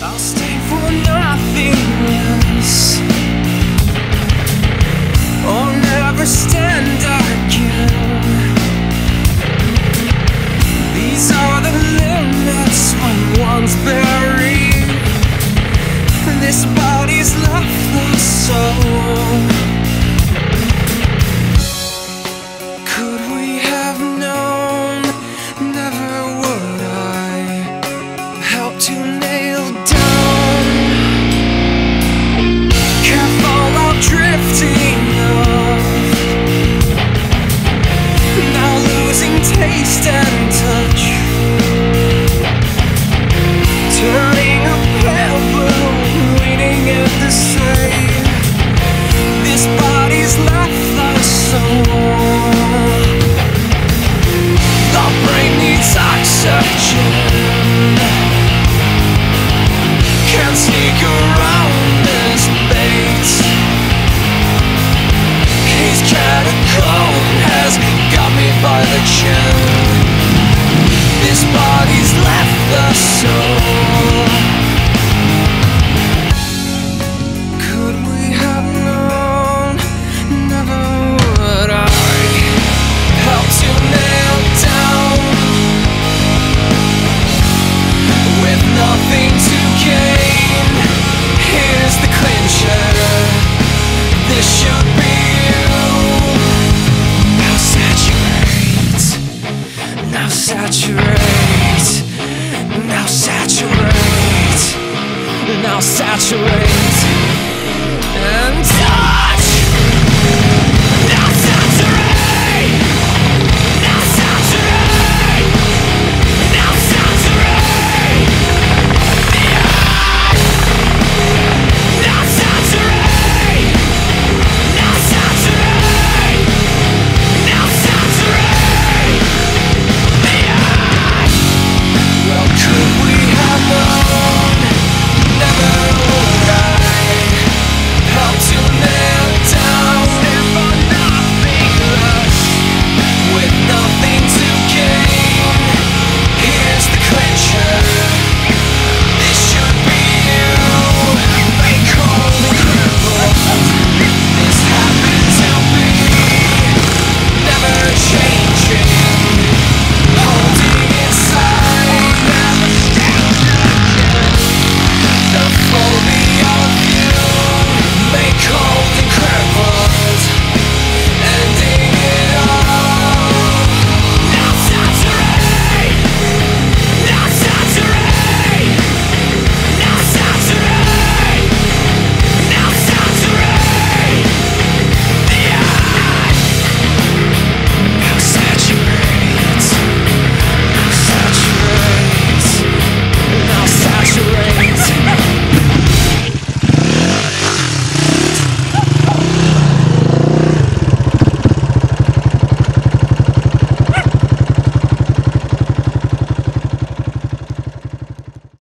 I'll stay for nothing less, or never stand again. These are the limits when one's buried. This body's left the soul. Could we have known? Never would I help to nail down. Careful while drifting off, now losing taste and touch, turning a pebble, waiting at the same. This body's left the soul. The brain needs oxygen, can't sneak around this bait. His catacomb has got me by the chin. This body's left the soul. Could we have known? Never would I help to nail down. With nothing to gain, here's the clincher. This should be you. Now saturate, now saturate, now saturate, now saturate, and